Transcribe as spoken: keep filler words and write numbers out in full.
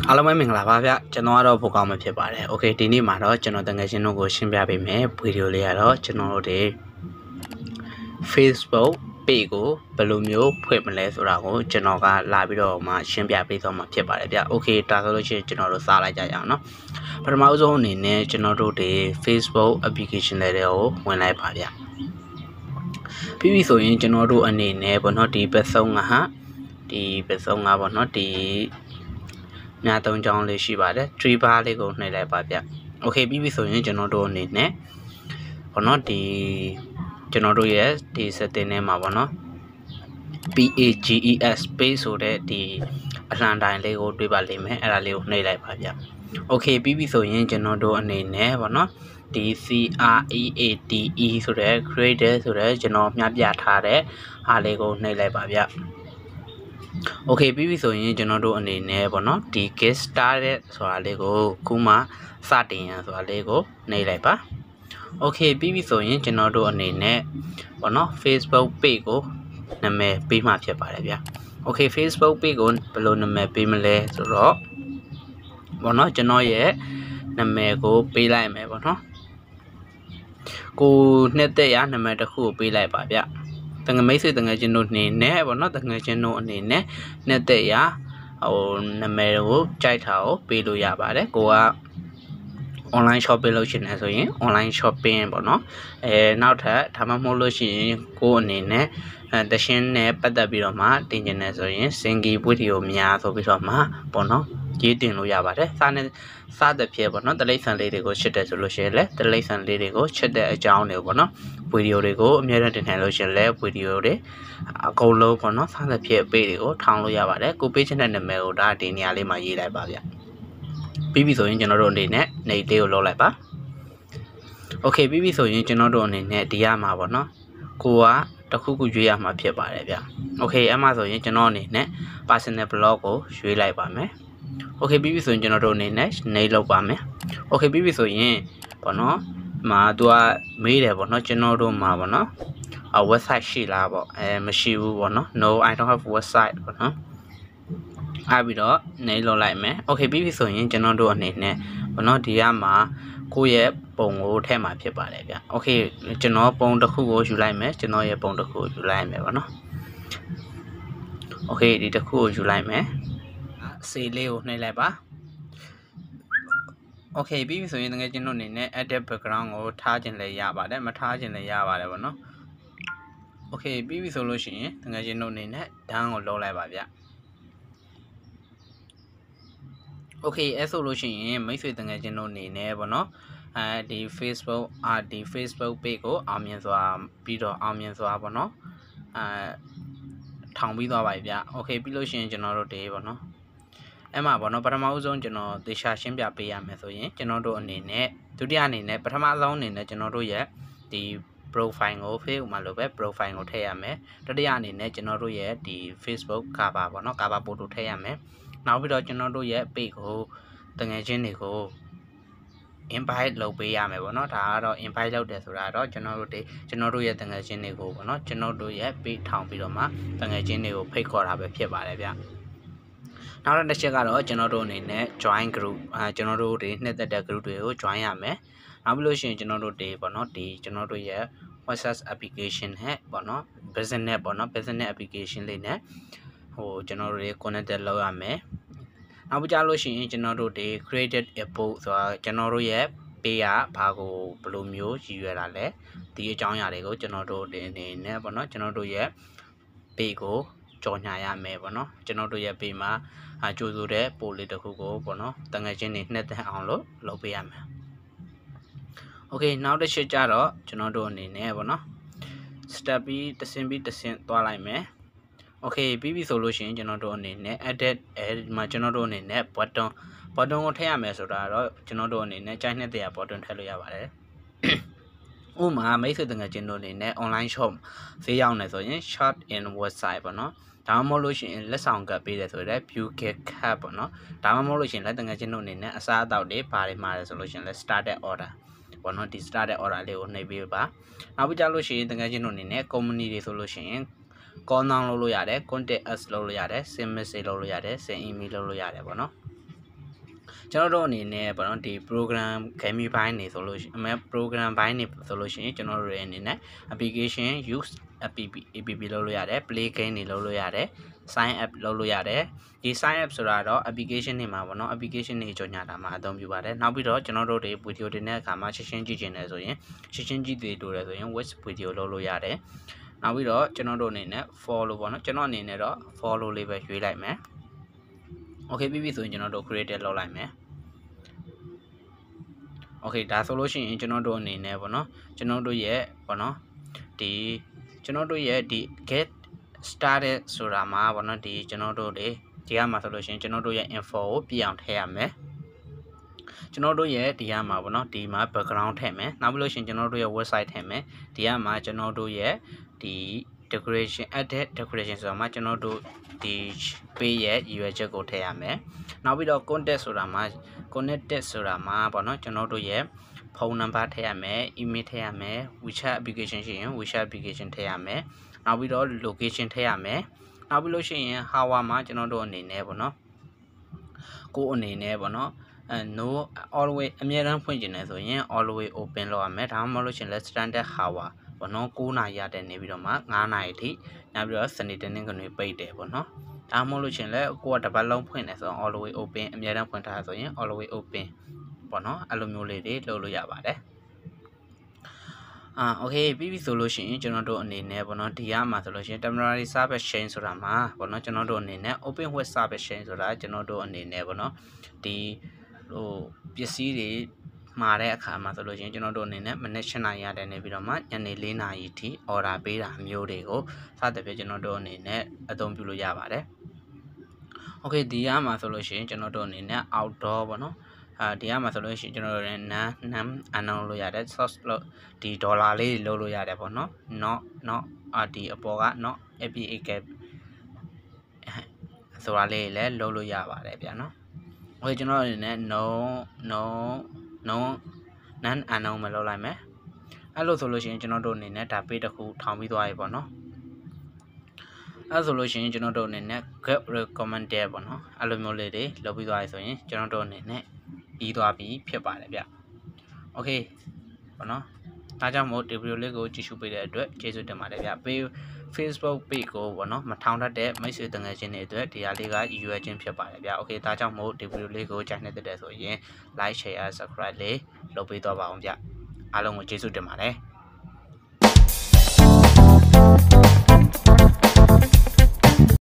အားလုံးပဲမင်္ဂလာပါဗျကျွန်တော်ကတော့ဖို့ကောင်းမှဖြစ်ပါတယ်โอเคဒီနေ့မှာတော့ကျွန်တော်တကယ်ချင်းတို့ကိုရှင်းပြပေးမယ်ဗီဒီယိုလေးကတော့ကျွန်တော်တို့တွေ Facebook page ကိုဘယ်လိုမျိုးဖွင့်မလဲဆိုတာကိုကျွန်တော်ကလာပြီးတော့မှရှင်းပြပေးသွားမှာဖြစ်ပါတယ်ဗျโอเคဒါဆိုလို့ရှိရင်ကျွန်တော်တို့စလိုက်ကြရအောင်เนาะပထမဆုံးအနေနဲ့ကျွန်တော်တို့တွေ Facebook application တွေကိုဝင်လိုက်ပါဗျပြီးပြီဆိုရင်ကျွန်တော်တို့အနေနဲ့ပေါ့เนาะဒီဘက်ဆုံးကဟာဒီဘက်ဆုံးကပေါ့เนาะဒီညာသုံးချောင်းလေးရှိပါတယ်three bar လေးကိုနှိပ်လိုက်ပါဗျโอเคပြီးပြီဆိုရင်ကျွန်တော်တို့အနေနဲ့ဘောနော်ဒီကျွန်တော်တို့ရဲ့ဒီ setting ထဲမှာပေါ့နော် pages space ဆိုတဲ့ဒီအလှန်တိုင်းလေးကိုတွေ့ပါလိမ့်မယ်အဲ့ဒါလေးကိုနှိပ်လိုက်ပါဗျโอเคပြီးပြီဆိုရင်ကျွန်တော်တို့အနေနဲ့ပေါ့နော်ဒီ create ဆိုတဲ့ create ဆိုတဲ့ကျွန်တော်မျှပြထားတဲ့အားလေးကိုနှိပ်လိုက်ပါဗျโอเคပြီးပြီဆိုရင်ကျွန်တော်တို့အနေနဲ့ပေါ့နော်ဒီ get started ဆိုတာလေးကိုခုမှစတင်ရန်ဆိုတာလေးကိုနှိပ်လိုက်ပါโอเคပြီးပြီဆိုရင်ကျွန်တော်တို့အနေနဲ့ပေါ့နော် Facebook page ကိုနာမည်ပေးမှဖြစ်ပါတယ်ဗျာโอเค Facebook page ကိုဘယ်လိုနာမည်ပေးမလဲဆိုတော့ပေါ့နော်ကျွန်တော်ရဲ့နာမည်ကိုပေးလိုက်မယ်ပေါ့နော်ကိုနှစ်သက်ရနာမည်တစ်ခုကိုပေးလိုက်ပါဗျာတငမိတ်ဆွေတငယ်ချင်းတို့နေနဲ့ပေါ့နော်တငယ်ချင်းတို့အနေနဲ့နှစ်သက်ရဟိုနာမည်ကိုကြိုက်တာကိုပေးလို့ရပါတယ်ကိုက online shopping လုပ်ချင်တယ်ဆိုရင် online shopping ပေါ့နော်အဲနောက်ထပ်ဒါမှမဟုတ်လို့ရှိရင်ကိုအနေနဲ့အဲတရှင်းနဲ့ပတ်သက်ပြီးတော့မှတင်ကျင်တယ်ဆိုရင် single video များဆိုပြီးတော့မှပေါ့နော်ရေးတင်လို့ရပါတယ်စာနဲ့စသဖြင့်ပေါ့နော်တလိမ့်ဆန်လေးတွေကိုချစ်တယ်ဆိုလို့ရှိရင်လည်းတလိမ့်ဆန်လေးတွေကိုချစ်တဲ့အကြောင်းတွေပေါ့နော်ဗီဒီယိုတွေကိုအများနဲ့တင်ထိုင်လို့ရှိရင်လည်းဗီဒီယိုတွေအကုန်လုံးပေါ့နော်စသဖြင့်ပေးတွေကိုထောင်လို့ရပါတယ်ကိုပေးချင်တဲ့နာမည်ကိုဒါဒီနေရာလေးမှာရေးလိုက်ပါဗျပြီးပြီဆိုရင်ကျွန်တော်တို့အနေနဲ့နေလေးကိုလောက်လိုက်ပါโอเคပြီးပြီဆိုရင်ကျွန်တော်တို့အနေနဲ့ဒီရမှာပေါ့နော်ကိုကတခုခုရွေးရမှာဖြစ်ပါတယ်ဗျโอเคအဲ့မှာဆိုရင်ကျွန်တော်အနေနဲ့ personal blog ကိုရွေးလိုက်ပါမယ်โอเคပြီးပြီဆိုရင်ကျွန်တော်တို့အနေနဲ့နေလောက်ပါမယ်โอเคပြီးပြီဆိုရင်ပေါ့နော်မှာသူကမေးတယ်ပေါ့နော်ကျွန်တော်တို့မှာပေါ့နော်အ website ရှိလားပေါ့အဲမရှိဘူးပေါ့နော် no I don't have website ပေါ့နော်အားပြီးတော့နေလောက်လိုက်မယ်โอเคပြီးပြီဆိုရင်ကျွန်တော်တို့အနေနဲ့ပေါ့နော်ဒီကမှာကိုယ့်ရဲ့ပုံကိုထည့်မှာဖြစ်ပါတယ်ဗျโอเคကျွန်တော်ပုံတစ်ခုကိုယူလိုက်မယ်ကျွန်တော်ရဲ့ပုံတစ်ခုကိုယူလိုက်မယ်ပေါ့နော်โอเคဒီတစ်ခုကိုယူလိုက်မယ်စေးလေးကိုနှိပ်လိုက်ပါโอเคပြီးပြီဆိုရင်တကယ်ကျွန်တော်အနေနဲ့ edit background ကိုထားခြင်းလည်းရပါတယ်မထားခြင်းလည်းရပါတယ်ပေါ့နော်โอเคပြီးပြီဆိုလို့ရှိရင်တကယ်ကျွန်တော်အနေနဲ့ done ကိုလုပ်လိုက်ပါဗျโอเคအဲ့ဆိုလို့ရှိရင်မိတ်ဆွေတငယ်ချင်းတို့အနေနဲ့ပေါ့နော်အဲဒီ Facebook အာဒီ Facebook page ကိုအောင်မြင်စွာပြီးတော့အောင်မြင်စွာပေါ့နော်အဲထောင်ပြီးသွားပါပြီဗျโอเคပြီးလို့ရှိရင်ကျွန်တော်တို့ဒီပေါ့နော်အဲ့မှာပေါ့နော်ပထမဦးဆုံးကျွန်တော်သေချာရှင်းပြပေးရမယ်ဆိုရင်ကျွန်တော်တို့အနေနဲ့ဒုတိယအနေနဲ့ပထမဆုံးအနေနဲ့ကျွန်တော်တို့ရဲ့ဒီ profile ကို Facebook မှာလို့ပဲ profile ကိုထည့်ရမယ်တတိယအနေနဲ့ကျွန်တော်တို့ရဲ့ဒီ Facebook cover ပေါ့နော် cover photo ထည့်ရမယ်နောက်ပြီးတော့ကျွန်တော်တို့ရဲ့ page ကိုတငယ်ချင်းတွေကို invite လုပ်ပေးရမယ်ပေါ့နော်ဒါကတော့ invite လုပ်တယ်ဆိုတာတော့ကျွန်တော်တို့တွေကျွန်တော်တို့ရဲ့တငယ်ချင်းတွေကိုပေါ့နော်ကျွန်တော်တို့ရဲ့ page ထောင်ပြီးတော့မှတငယ်ချင်းတွေကိုဖိတ်ခေါ်တာပဲဖြစ်ပါတယ်ဗျနောက်တစ်ချက်ကတော့ကျွန်တော်တို့အနေနဲ့ join group အဲကျွန်တော်တို့တွေနှစ်သက်တဲ့ group တွေကို join ရမယ်နောက်ပြီးလို့ရှိရင်ကျွန်တော်တို့တွေပေါ့နော်ဒီကျွန်တော်တို့ရဲ့ WhatsApp application ဟဲ့ပေါ့နော် business ပေါ့နော် business application လေးနဲ့ဟိုကျွန်တော်တို့တွေ connected လုပ်ရမယ်နောက်ပြကြလို့ရှိရင်ကျွန်တော်တို့တွေ created a post ဆိုတာကျွန်တော်တို့ရဲ့ page ကဘာကိုဘယ်လိုမျိုးရည်ရွယ်တာလဲဒီအကြောင်းအရာတွေကိုကျွန်တော်တို့အနေနဲ့ပေါ့နော်ကျွန်တော်တို့ရဲ့ page ကိုကြော်ညာရမယ်ပေါ့နော်ကျွန်တော်တို့ရဲ့ page မှာအကျိုးဆိုတဲ့ post လေးတစ်ခုကိုပေါ့နော်တငယ်ချင်းတွေနှစ်သက်အောင်လို့လုပ်ပေးရမယ်โอเคနောက်တစ်ချက်ကြတော့ကျွန်တော်တို့အနေနဲ့ပေါ့နော် step ပြီးတစ်ဆင့်ပြီးတစ်ဆင့်သွားလိုက်မယ်โอเคပြီးပြီဆိုလို့ရှိရင်ကျွန်တော်တို့အနေနဲ့ edit အဲဒီမှာကျွန်တော်တို့အနေနဲ့ button button ကိုထည့်ရမယ်ဆိုတာတော့ကျွန်တော်တို့အနေနဲ့ကြိုက်နှစ်တဲ့ button ထည့်လို့ရပါတယ်ဥပမာမိတ်ဆွေတငယ်ချင်းတို့အနေနဲ့ online shop ဈေးရောက်နေဆိုရင် short in website ပေါ့နော်ဒါမှမဟုတ်လို့ရှိရင်လက်ဆောင်ကပ်ပေးတယ်ဆိုတော့ view gift card ပေါ့နော်ဒါမှမဟုတ်လို့ရှိရင်လက်တငယ်ချင်းတို့အနေနဲ့အစားအသောက်တွေဘာတွေမှာလဲဆိုလို့ရှိရင်လက် started order ပေါ့နော်ဒီ started order လေးကိုနှိပ်ပေးပါနောက်ပြီးကြလို့ရှိရင်တငယ်ချင်းတို့အနေနဲ့ company တွေဆိုလို့ရှိရင် call down လုပ်လို့ရတယ် contact us လုပ်လို့ရတယ် send message လုပ်လို့ရတယ် send email လုပ်လို့ရတယ်ပေါ့နော်ကျွန်တော်တို့အနေနဲ့ပေါ့နော်ဒီ program game ဘိုင်းနေဆိုလို့ရှိရင် program ဘိုင်းနေဆိုလို့ရှိရင်ကျွန်တော်တို့ရဲ့အနေနဲ့ application use app app လုပ်လို့ရတယ် play game တွေလုပ်လို့ရတယ် sign up လုပ်လို့ရတယ်ဒီ sign up ဆိုတာတော့ application တွေမှာပေါ့နော် application တွေကြော်ညာတာမှာအသုံးပြုပါတယ်နောက်ပြီးတော့ကျွန်တော်တို့တွေ video တွေနဲ့အခါမှာရှင်းရှင်းကြည့်ချင်တယ်ဆိုရင်ရှင်းရှင်းကြည့်သေးတူတယ်ဆိုရင် watch video လုပ်လို့ရတယ်နောက်ပြီးတော့ကျွန်တော်တို့အနေနဲ့ follow ပေါ့နော်ကျွန်တော်အနေနဲ့တော့ follow လေးပဲရွေးလိုက်မယ် okay ပြီးပြီဆိုရင်ကျွန်တော်တို့ create လုပ်လိုက်မယ်โอเคဒါဆိုလို့ရှိရင်ကျွန်တော်တို့အနေနဲ့ပေါ့နော်ကျွန်တော်တို့ရဲ့ပေါ့နော်ဒီကျွန်တော်တို့ရဲ့ဒီ get started ဆိုတာမှာပေါ့နော်ဒီကျွန်တော်တို့တွေဒီကမှာဆိုလို့ရှိရင်ကျွန်တော်တို့ရဲ့ info ကိုပြအောင်ထည့်ရမယ်ကျွန်တော်တို့ရဲ့ဒီကမှာပေါ့နော်ဒီမှာ background ထည့်မယ်နောက်ပြီးလို့ရှိရင်ကျွန်တော်တို့ရဲ့ website ထည့်မယ်ဒီကမှာကျွန်တော်တို့ရဲ့ဒီ decoration edit decoration ဆိုတာမှာကျွန်တော်တို့ဒီ page ရဲ့ရည်ရွယ်ချက်ကိုထည့်ရမယ်နောက်ပြီးတော့ contact ဆိုတာမှာ connected ဆိုတာမှာပေါ့နော်ကျွန်တော်တို့ရဲ့ဖုန်းနံပါတ်ထည့်ရမယ် email ထည့်ရမယ် WeChat application ရှိရင် WeChat application ထည့်ရမယ်နောက်ပြီးတော့ location ထည့်ရမယ်နောက်ပြီးလို့ရှိရင် hour မှာကျွန်တော်တို့အနေနဲ့ပေါ့နော်ကိုအနေနဲ့ပေါ့နော်အဲ no always အမြဲတမ်းဖွင့်ကျင်နေဆိုရင် always open လုပ်ရမယ်ဒါမှမဟုတ်လို့ရှိရင် let's standard hour ပေါ့နော်9နာရီရတဲ့နေပြီးတော့မှ9နာရီထိနောက်ပြီးတော့ Sunday တနင်္ဂနွေပိတ်တယ်ပေါ့နော်ဒါမှမဟုတ်လို့ရှိရင်လည်းကိုကတပတ်လုံးဖွင့်နေဆိုရင် always open အမြဲတမ်းဖွင့်ထားဆိုရင် always open ပေါ့နော်အဲ့လိုမျိုးလေးတွေလုပ်လို့ရပါတယ်အာโอเคပြီးပြီဆိုလို့ရှိရင်ကျွန်တော်တို့အနေနဲ့ပေါ့နော်ဒီကမှာဆိုလို့ရှိရင် temporary service chain ဆိုတာမှာပေါ့နော်ကျွန်တော်တို့အနေနဲ့ open web service chain ဆိုတာကျွန်တော်တို့အနေနဲ့ပေါ့နော်ဒီဟိုပစ္စည်းတွေမှာတဲ့အခါမှာဆိုလို့ရှိရင်ကျွန်တော်တို့အနေနဲ့မနက်၈နာရီရတယ်နေပြီးတော့မှညနေ၄နာရီထိ order ပေးတာမျိုးတွေကိုစသဖြင့်ကျွန်တော်တို့အနေနဲ့အသုံးပြုလို့ရပါတယ်โอเคဒီကမှာဆိုလို့ရှိရင်ကျွန်တော်တို့အနေနဲ့ outdoor ပေါ့နော်အာဒီကမှာဆိုလို့ရှိရင်ကျွန်တော်တို့လည်း nan nam အနောင်လို့ရတယ် source လို့ဒီဒေါ်လာလေးလို့လို့ရတယ်ပေါ့နော် not not အာဒီအပေါ်က not app ဆိုတာလေးလည်းလုပ်လို့ရပါတယ်ဗျာနော်โอเคကျွန်တော်အနေနဲ့ no no no nan အနောင်မလုပ်လိုက်မယ်အဲ့လိုဆိုလို့ရှိရင်ကျွန်တော်တို့အနေနဲ့ဒါ page တစ်ခုထောင်ပြီးသွားပြီပေါ့နော်အဲ့ဆိုလို့ရှိရင်ကျွန်တော်တို့အနေနဲ့ get recommended ပေါ့နော်အဲ့လိုမျိုးလေးတွေလုပ်ပြီးသွားပြီဆိုရင်ကျွန်တော်တို့အနေနဲ့ပြီးသွားပြီဖြစ်ပါတယ်ဗျโอเคပေါ့နော်ဒါကြောင့်မို့ဒီဗီဒီယိုလေးကိုကြည့်ရှုပေးတဲ့အတွက်ကျေးဇူးတင်ပါတယ်ဗျ Facebook page ကိုပေါ့နော်မထောင်တတ်တဲ့မိတ်ဆွေတငယ်ချင်းတွေအတွက်ဒီဟာလေးကရည်ရွယ်ခြင်းဖြစ်ပါတယ်ဗျโอเคဒါကြောင့်မို့ဒီဗီဒီယိုလေးကိုကြိုက်နေတဲ့ဆိုရင် like share subscribe လေးလုပ်ပေးတော့ပါအောင်ဗျအားလုံးကိုကျေးဇူးတင်ပါတယ်